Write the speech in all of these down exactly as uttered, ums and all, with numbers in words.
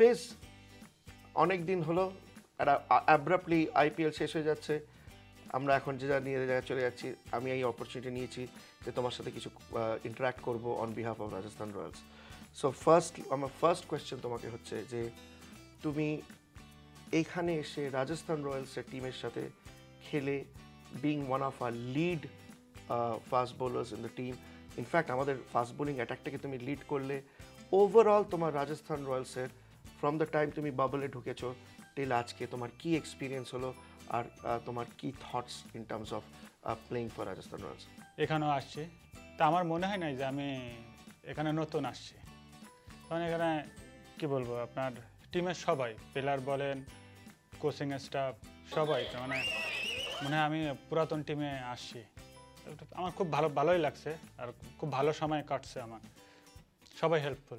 Phase অনেক দিন হলো, একটা অ্যাব্রাপ্টলি আইপিএল শেষ হয়ে যাচ্ছে, আমরা এখন যে যা নিয়ে জায়গায় চলে যাচ্ছি। আমি এই অপরচুনিটি নিয়েছি যে তোমার সাথে কিছু ইন্টারাক্ট করবো on behalf of Rajasthan Royals. So first আমার ফার্স্ট কোয়েশ্চেন তোমাকে হচ্ছে যে তুমি এইখানে এসে রাজস্থান রয়্যালসের টিমের সাথে খেলে, being one of our lead fast bowlers in the team, in fact আমাদের ফাস্ট বোলিং অ্যাটাকটাকে তুমি লিড করলে, ওভারঅল তোমার রাজস্থান রয়্যালসের ফ্রম দ্য টাইম তুমি বাবলে ঢুকেছো টিল আজকে তোমার কি এক্সপিরিয়েন্স হলো, আর তোমার কি thoughts in terms of playing for Rajasthan Royals? এখানেও আসছি, তা আমার মনে হয় না যে আমি এখানে নতুন আসছি। কারণ এখানে কি বলবো, আপনার টিমের সবাই, প্লেয়ার বলেন, কোচিং স্টাফ সবাই, মানে মনে হয় আমি পুরাতন টিমে আসছি। আমার খুব ভালো ভালোই লাগছে, আর খুব ভালো সময় কাটছে আমার, সবাই হেল্পফুল।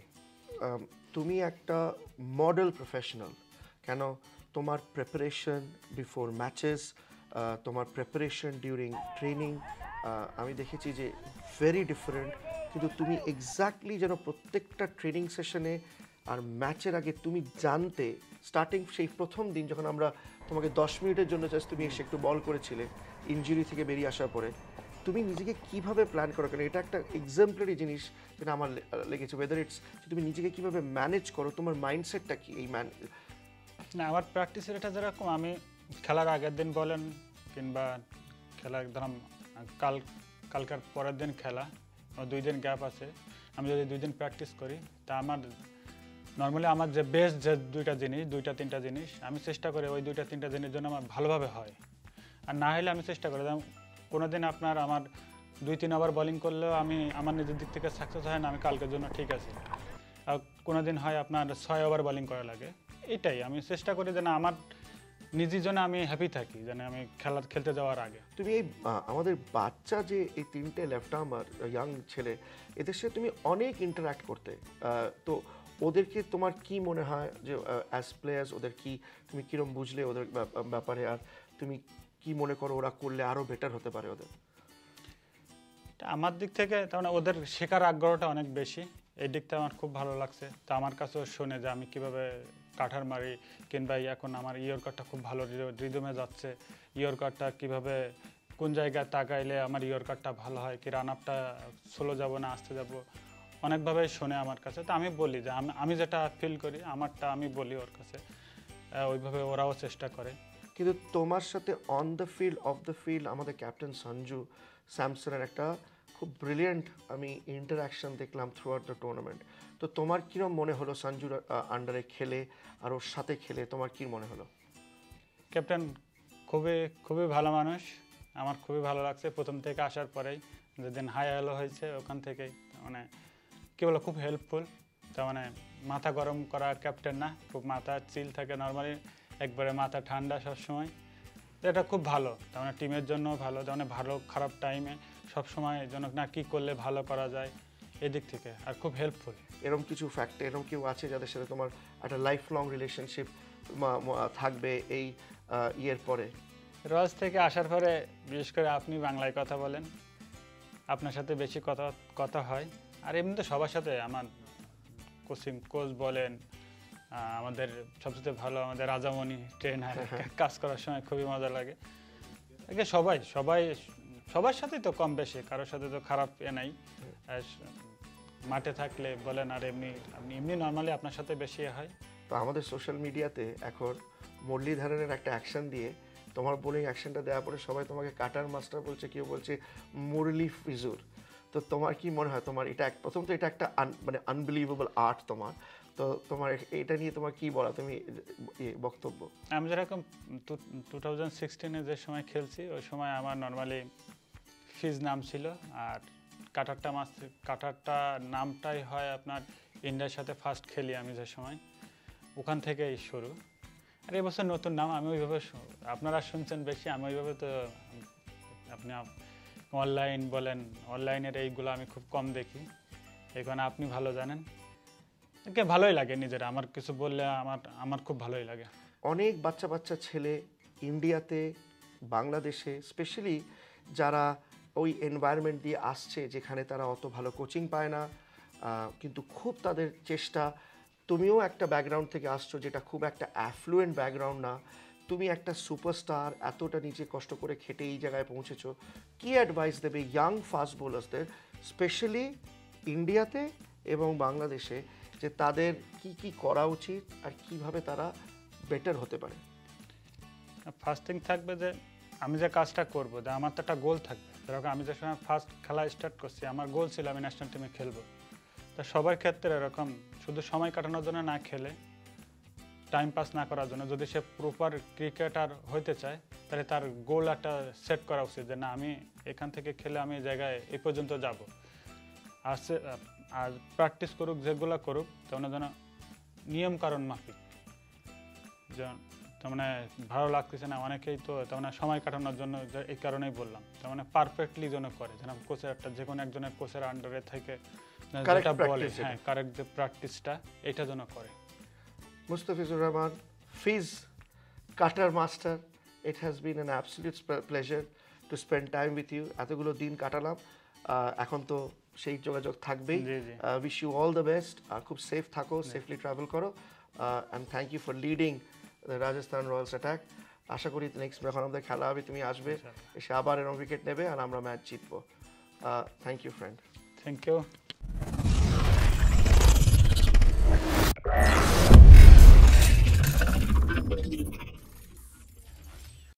তুমি একটা মডেল প্রফেশনাল, কেন তোমার প্রিপারেশন বিফোর ম্যাচেস, তোমার প্রিপারেশন ডিউরিং ট্রেনিং, আমি দেখেছি যে ভেরি ডিফারেন্ট, কিন্তু তুমি এক্স্যাক্টলি যেন প্রত্যেকটা ট্রেনিং সেশনে আর ম্যাচের আগে তুমি জানতে, স্টার্টিং সেই প্রথম দিন যখন আমরা তোমাকে দশ মিনিটের জন্য জাস্ট তুমি এসে একটু বল করেছিলে ইনজুরি থেকে বেরিয়ে আসার পরে, তুমি নিজেকে কিভাবে প্ল্যান করো, কেন এটা একটা এক্সাম্পলারি জিনিস যেটা আমার লেগেছে, ওয়েদার ইটস তুমি নিজেকে কিভাবে ম্যানেজ করো, তোমার মাইন্ডসেটটা কি এই ম্যান? না, আমার প্র্যাকটিসের এটা যেরকম, আমি খেলার আগের দিন বলেন কিংবা খেলার ধরুন কাল কালকার পরের দিন খেলা, দুই দিন গ্যাপ আছে, আমি যদি দুই দিন প্র্যাকটিস করি, তা আমার নর্মালি আমার যে বেস্ট যে দুইটা জিনিস, দুইটা তিনটা জিনিস আমি চেষ্টা করি ওই দুইটা তিনটা জিনিস জন্য আমার ভালোভাবে হয়। আর না হলে আমি চেষ্টা করি, কোনো দিন আপনার আমার দুই তিন ওভার বোলিং করলেও আমি আমার নিজের দিক থেকে সাকসেস হয় না, আমি কালকের জন্য ঠিক আছে। আর কোনো দিন হয় আপনার ছয় ওভার বোলিং করা লাগে, এটাই আমি চেষ্টা করি যেন আমার নিজের জন্য আমি হ্যাপি থাকি, যেন আমি খেলা খেলতে যাওয়ার আগে। তুমি এই আমাদের বাচ্চা যে এই তিনটে লেফট আর্মার ইয়াং ছেলে, এদের সাথে তুমি অনেক ইন্টারাক্ট করতে, তো ওদেরকে তোমার কি মনে হয় যে অ্যাজ প্লেয়ার্স ওদের কি তুমি কীরকম বুঝলে ওদের ব্যাপারে, আর তুমি কি মনে করো ওরা করলে আরও বেটার হতে পারে ওদের? আমার দিক থেকে তার ওদের শেখার আগ্রহটা অনেক বেশি, এই দিকটা আমার খুব ভালো লাগছে। তো আমার কাছেও শুনে যে আমি কিভাবে কাঠার মারি, কিংবা এখন আমার ইয়র্কারটা খুব ভালো রিদমে যাচ্ছে, ইয়র্কারটা কিভাবে কোন জায়গায় তাকাইলে আমার ইয়র্কারটা ভালো হয়, কি রান আপটা স্লো যাবো না আসতে যাবো, অনেকভাবে শোনে আমার কাছে। তো আমি বলি যে আমি আমি যেটা ফিল করি আমারটা আমি বলি ওর কাছে, ওইভাবে ওরাও চেষ্টা করে। কিন্তু তোমার সাথে on the field off the field আমাদের ক্যাপ্টেন সঞ্জু স্যামসনের একটা খুব ব্রিলিয়েন্ট আমি ইন্টারাকশন দেখলাম থ্রু আউট দ্য টুর্নামেন্ট। তো তোমার কীরকম মনে হলো সঞ্জুর আন্ডারে খেলে, আর ওর সাথে খেলে তোমার কী মনে হলো? ক্যাপ্টেন খুবই খুবই ভালো মানুষ, আমার খুবই ভালো লাগছে প্রথম থেকে আসার পরেই, যেদিন হাই হ্যালো হয়েছে ওখান থেকেই, মানে কী বলো খুব হেল্পফুল। তার মানে মাথা গরম করা ক্যাপ্টেন না, খুব মাথা চিল থাকে নর্মালি, একবারে মাথা ঠান্ডা সবসময়, এটা খুব ভালো। তার মানে টিমের জন্য ভালো, তার মানে ভালো খারাপ টাইমে সবসময় যেন না কী করলে ভালো করা যায় এদিক থেকে, আর খুব হেল্পফুল। এরকম কিছু ফ্যাক্টর, এরকম কেউ আছে যাদের সাথে তোমার একটা লাইফ লং রিলেশনশিপ থাকবে এই ইয়ের পরে? রজ থেকে আসার পরে বিশেষ করে আপনি বাংলায় কথা বলেন, আপনার সাথে বেশি কথা কথা হয়। আর এমনি তো সবার সাথে আমার কোচিং কোচ বলেন, আমাদের সবচেয়ে ভালো আমাদের রাজামণি ট্রেনার, কাজ করার সময় খুবই মজা লাগে। আগে সবাই সবাই সবার সাথেই তো কম বেশি, কারোর সাথে তো খারাপ এ নাই, মাঠে থাকলে বলেন, আর এমনি আপনি এমনি নর্মালি আপনার সাথে বেশি হয়। তো আমাদের সোশ্যাল মিডিয়াতে এখন মুরলীধরনের একটা অ্যাকশন দিয়ে তোমার বোলিং অ্যাকশনটা দেওয়ার পরে সবাই তোমাকে কাটার মাস্টার বলছে, কেউ বলছে মুরলি ফিজুর। তো তোমার কি মনে হয়, তোমার এটা প্রথম তো এটা একটা মানে আনবিলিভেবল আর্ট তোমার, তো তোমার এটা নিয়ে তোমার কি বলা, তুমি বক্তব্য? আমি যেরকম টু থাউজেন্ড সিক্সটিনে যে সময় খেলছি ওই সময় আমার নর্মালি ফিজ নাম ছিল, আর কাটারটা মাস কাটারটা নামটাই হয় আপনার ইন্ডিয়ার সাথে ফার্স্ট খেলি আমি যে সময়, ওখান থেকেই শুরু। আর এবছর নতুন নাম, আমি ওইভাবে আপনারা শুনছেন বেশি, আমি ওইভাবে তো আপনি অনলাইন বলেন, অনলাইনের এইগুলো আমি খুব কম দেখি, এখানে আপনি ভালো জানেন। একে ভালোই লাগে নিজেরা, আমার কিছু বললে আমার আমার খুব ভালোই লাগে। অনেক বাচ্চা বাচ্চা ছেলে ইন্ডিয়াতে, বাংলাদেশে স্পেশালি যারা ওই এনভায়রনমেন্ট দিয়ে আসছে যেখানে তারা অত ভালো কোচিং পায় না, কিন্তু খুব তাদের চেষ্টা, তুমিও একটা ব্যাকগ্রাউন্ড থেকে আসছো যেটা খুব একটা অ্যাফ্লুয়েন্ট ব্যাকগ্রাউন্ড না, তুমি একটা সুপারস্টার, এতটা নিজে কষ্ট করে খেটে এই জায়গায় পৌঁছেছো, কি অ্যাডভাইস দেবে ইয়াং ফাস্ট বোলার্সদের, স্পেশালি ইন্ডিয়াতে এবং বাংলাদেশে, যে তাদের কি কি করা উচিত আর কিভাবে তারা বেটার হতে পারে? ফার্স্ট থিং থাকবে যে আমি যে কাজটা করবো, যে আমার তো একটা গোল থাকবে। যেরকম আমি যে সময় ফার্স্ট খেলা স্টার্ট করছি, আমার গোল ছিল আমি ন্যাশনাল টিমে খেলবো। তা সবার ক্ষেত্রে এরকম শুধু সময় কাটানোর জন্য না খেলে, টাইম পাস না করার জন্য, যদি সে প্রপার ক্রিকেটার হইতে চায় তাহলে তার গোল একটা সেট করা উচিত, যে না আমি এখান থেকে খেলে আমি এই জায়গায় এই পর্যন্ত যাব। আর সে আর প্র্যাকটিস করুক, যেগুলো করুক তেমন যেন নিয়ম কারণ মাফিক। যেমন তার মানে ভালো লাগতেছে না অনেকেই, তো তার মানে সময় কাটানোর জন্য, এই কারণেই বললাম, তার মানে পারফেক্টলি যেন করে, যেন কোচের একটা যে কোনো একজনের কোচের আন্ডারে থেকে যেটা বলে, হ্যাঁ কারেক্ট যে প্র্যাকটিসটা এটা যেন করে। Mustafizur Rahman, Fizz cutter master, it has been an absolute pleasure to spend time with you. এতগুলো দিন কাটালাম, এখন তো সেই যোগাযোগ থাকবেই। Wish you all the best, আর খুব সেফ থাকো, সেফলি ট্রাভেল করো, and thank you for leading the Rajasthan Royals attack. আশা করি নেক্সট যখন আমাদের খেলা হবে তুমি আসবে, এসে আবার এরকম উইকেট নেবে আর আমরা ম্যাচ জিতবো। Thank you friend. Thank you.